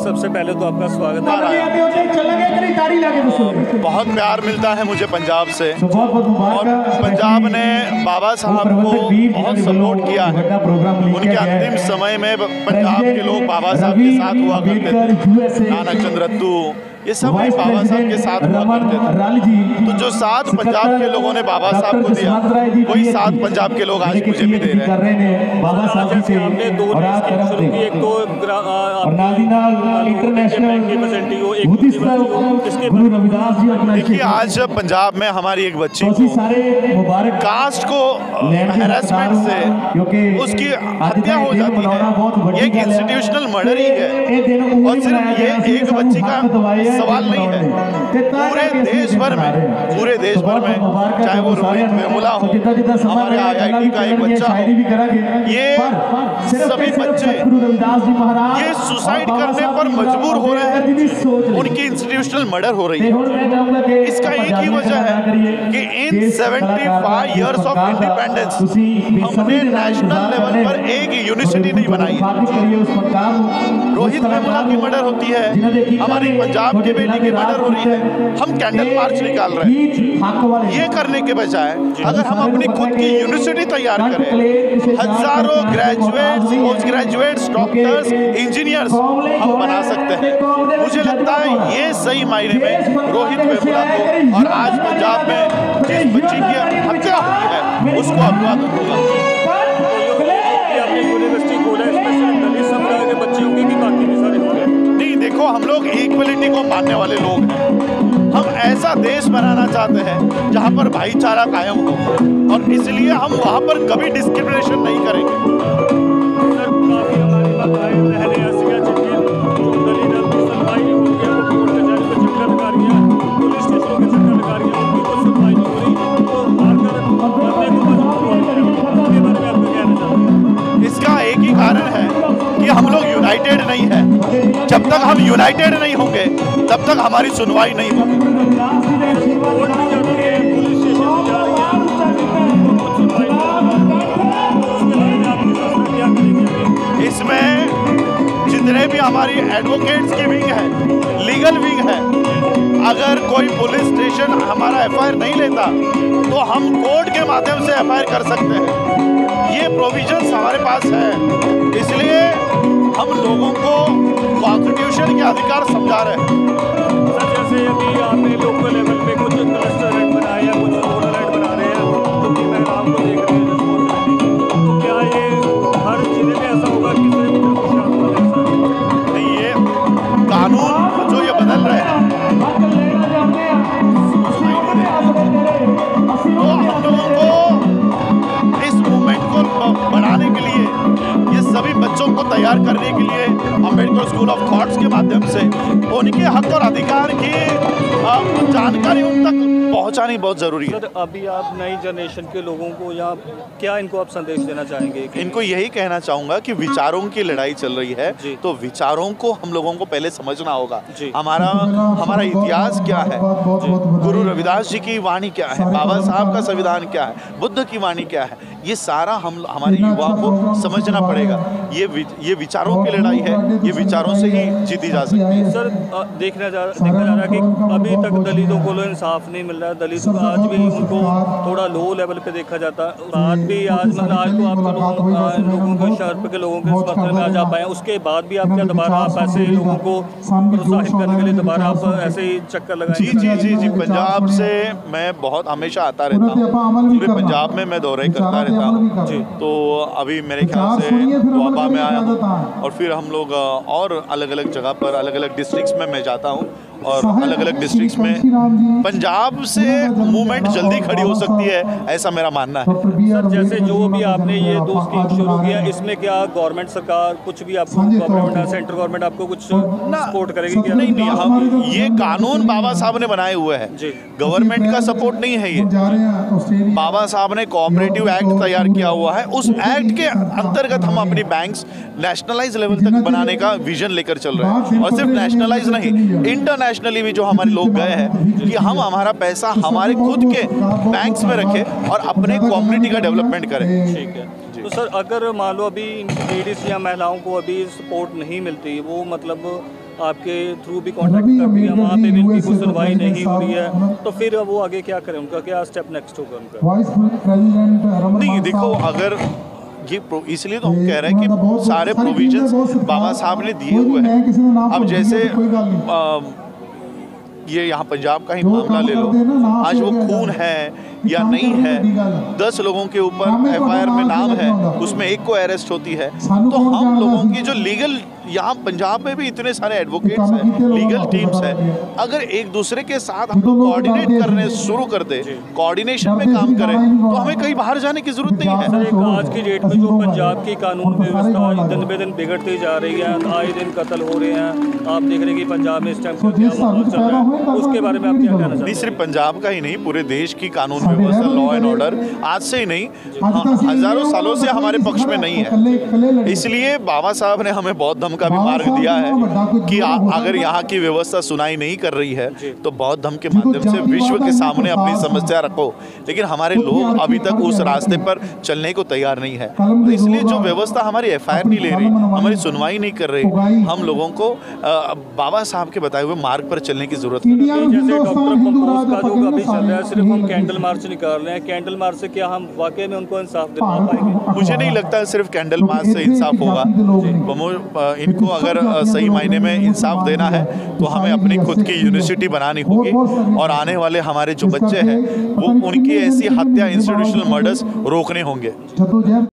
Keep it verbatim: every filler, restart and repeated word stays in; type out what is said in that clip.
सबसे पहले तो आपका स्वागत है। बहुत प्यार मिलता है मुझे पंजाब से और पंजाब ने बाबा साहब को बहुत सपोर्ट किया है। उनके अंतिम समय में पंजाब के लोग बाबा साहब के साथ हुआ करते थे। नानक चंद रत्तू ये सब बाबा साहब के साथ हुआ करते थे। तो जो साथ पंजाब के लोगों ने बाबा साहब को दिया, वही साथ पंजाब के लोग आज मुझे भी दे रहे हैं। आपने दो स्कीम शुरू की, एक तो देखिए, आज पंजाब में हमारी एक बच्ची कास्ट को हैरेसमेंट से उसकी हत्या हो जाती है। ये एक इंस्टीट्यूशनल मर्डर ही है और सिर्फ ये एक बच्ची का सवाल नहीं है। पूरे देश भर में पूरे देश भर में चाहे वो रोहित वेमुला हो, हमारे आई आई टी का एक बच्चा हो, ये सभी बच्चे ये सुसाइड करने पर मजबूर हो रहे हैं। उनकी इंस्टीट्यूशनल मर्डर हो रही है। इसका एक ही वजह है कि इन पचहत्तर इयर्स ऑफ इंडिपेंडेंस हमने नेशनल लेवल पर एक यूनिवर्सिटी नहीं बनाई है। रोहित वेमुला की मर्डर होती है, हमारी पंजाब के बेटी की मर्डर हो रही है, हम कैंडल मार्च निकाल रहे हैं। ये करने के बजाय अगर हम अपनी खुद की यूनिवर्सिटी तैयार करें, हजारों graduates, post graduates, doctors, engineers हम बना सकते हैं। मुझे लगता है ये सही मायने में रोहित वेमुला को और आज पंजाब में जिस बच्ची की हत्या हुई है उसको अपवाद होगा। नहीं, देखो, हम लोग इक्वलिटी को मानने वाले लोग हैं। हम ऐसा देश बनाना चाहते हैं जहां पर भाईचारा कायम हो और इसलिए हम वहां पर कभी डिस्क्रिमिनेशन नहीं करेंगे। इसका एक ही कारण है कि हम लोग यूनाइटेड नहीं है। जब तक हम यूनाइटेड नहीं होंगे तब तक हमारी सुनवाई नहीं होगी। इसमें जितने भी हमारी एडवोकेट्स की विंग है, लीगल विंग है, अगर कोई पुलिस स्टेशन हमारा एफ आई आर नहीं लेता तो हम कोर्ट के माध्यम से एफ आई आर कर सकते हैं। ये प्रोविजंस हमारे पास है। इसलिए हम लोगों को कॉन्स्टिट्यूशन के अधिकार समझा रहे हैं। सर, जैसे अभी आपने लोकल लेवल पे कुछ क्लस्टर हेड बनाए या कुछ जोनल हेड बना रहे हैं जो कि महिलाओं को देख रहे हैं, तो क्या ये हर जिले में ऐसा होगा कि नहीं? ये कानून जो ये बदल रहे हैं तो हम लोगों को इस मूवमेंट को बनाने के लिए, ये सभी बच्चों को तैयार करने के लिए अम्बेडकर स्कूल ऑफ थॉट्स के माध्यम से उनके हक और अधिकार की जानकारी उन तक पहुंचानी बहुत जरूरी है। सर, अभी आप नई जनरेशन के लोगों को या क्या इनको आप संदेश देना चाहेंगे? इनको यही कहना चाहूंगा कि विचारों की लड़ाई चल रही है, तो विचारों को हम लोगों को पहले समझना होगा। हमारा हमारा इतिहास क्या है, गुरु रविदास जी की वाणी क्या है, बाबा साहब का संविधान क्या है, बुद्ध की वाणी क्या है, ये सारा हम हमारे युवाओं को समझना पड़ेगा। ये ये विचारों की लड़ाई है, ये विचारों से ही जीती जा सकती है। सर, देखना जा देखा जा रहा है कि अभी तक दलितों को इंसाफ नहीं मिल रहा है। दलित आज भी उनको थोड़ा लो लेवल पे देखा जाता है। आज भी आज मतलब आज तो आप लोगों को शहर के लोगों के समर्थन में आ जा पाए, उसके बाद भी आप क्या दोबारा आप ऐसे लोगों को प्रोत्साहित करने के लिए दोबारा आप ऐसे ही चक्कर लगाएं? जी जी जी जी पंजाब से मैं बहुत हमेशा आता रहता हूँ। पूरे पंजाब में मैं दौरे करता रहता हूँ। तो अभी मेरे ख्याल से दुआबा में आया हूँ और फिर हम लोग और अलग अलग जगह पर अलग अलग डिस्ट्रिक्ट्स में मैं जाता हूँ और अलग अलग डिस्ट्रिक्ट्स में पंजाब से मूवमेंट जल्दी खड़ी हो सकती है, ऐसा मेरा मानना है। सर, जैसे जो भी आपने ये दो स्कीम शुरू किया, इसमें क्या गवर्नमेंट सरकार कुछ भी आपको गवर्नमेंट सेंट्रल गवर्नमेंट आपको कुछ सपोर्ट करेगी क्या? नहीं नहीं, हम ये कानून बाबा साहब ने बनाए हुए हैं, गवर्नमेंट का सपोर्ट नहीं है। ये बाबा साहब ने कोऑपरेटिव एक्ट तैयार किया हुआ है, उस एक्ट के अंतर्गत हम अपनी बैंक्स नेशनलाइज लेवल तक बनाने का विजन लेकर चल रहे हैं। और सिर्फ नेशनलाइज नहीं, इंटरनेशनली भी जो हमारे लोग गए हैं कि हम हमारा पैसा हमारे खुद के बैंक्स में रखें और अपने कम्युनिटी का डेवलपमेंट करें। ठीक है। तो सर, अगर मान लो अभी लेडीज या महिलाओं को अभी सपोर्ट नहीं मिलती, वो मतलब आपके थ्रू भी कॉन्टैक्ट कर दिया, वहाँ पे भी उनकी कोई सुनवाई नहीं हो रही है, तो फिर वो आगे क्या करें, उनका क्या स्टेप नेक्स्ट होगा उनका? नहीं देखो, अगर ये इसलिए तो हम कह रहे हैं कि सारे प्रोविजंस बाबा साहब ने दिए हुए हैं। अब जैसे आ, ये यहाँ पंजाब का ही मामला ले लो, आज वो खून है या नहीं है, दस लोगों के ऊपर एफ आई आर में नाम है, उसमें एक को अरेस्ट होती है, तो हम लोगों की जो लीगल, यहाँ पंजाब में भी इतने सारे एडवोकेट्स हैं, लीगल टीम्स हैं, अगर एक दूसरे के साथ हम लोग कोऑर्डिनेट करने शुरू कर दे, कोऑर्डिनेशन में काम करें, तो हमें कहीं बाहर जाने की जरूरत नहीं है। एक आज की डेट में जो पंजाब की कानून व्यवस्था दिन ब दिन बिगड़ती जा रही है, आए दिन कत्ल हो रहे हैं, आप देख रहे हैं कि पंजाब में इस टाइम क्या माहौल चल रहा है, उसके बारे में आप क्या कहना चाहते हैं? नहीं, सिर्फ पंजाब का ही नहीं, पूरे देश की कानून व्यवस्था, लॉ एंड ऑर्डर आज से ही नहीं, हजारों सालों से हमारे पक्ष में नहीं है। इसलिए बाबा साहब ने हमें बौद्ध धर्म का भी मार्ग दिया है कि आ, अगर यहाँ की व्यवस्था सुनाई नहीं कर रही है तो बौद्ध धर्म के माध्यम से विश्व के सामने अपनी समस्या रखो, लेकिन हमारे लोग अभी तक उस रास्ते पर चलने को तैयार नहीं है। तो इसलिए जो व्यवस्था हमारी एफ आई आर नहीं ले रही, हमारी सुनवाई नहीं कर रही, हम लोगों को आ, बाबा साहब के बताए हुए मार्ग पर चलने की जरूरत है। जैसे डॉक्टर कंपोज का जो अभी चल रहा है, सिर्फ हम कैंडल मार्च निकाल रहे हैं, कैंडल मार्च से क्या हम वाकई में उनको इंसाफ दिला पाएंगे? मुझे नहीं लगता सिर्फ कैंडल मार्च से इंसाफ होगा। इनको अगर सही मायने में इंसाफ देना है तो हमें अपनी खुद की यूनिवर्सिटी बनानी होगी, और आने वाले हमारे जो बच्चे हैं वो उनकी ऐसी हत्या, इंस्टीट्यूशनल मर्डर्स रोकने होंगे।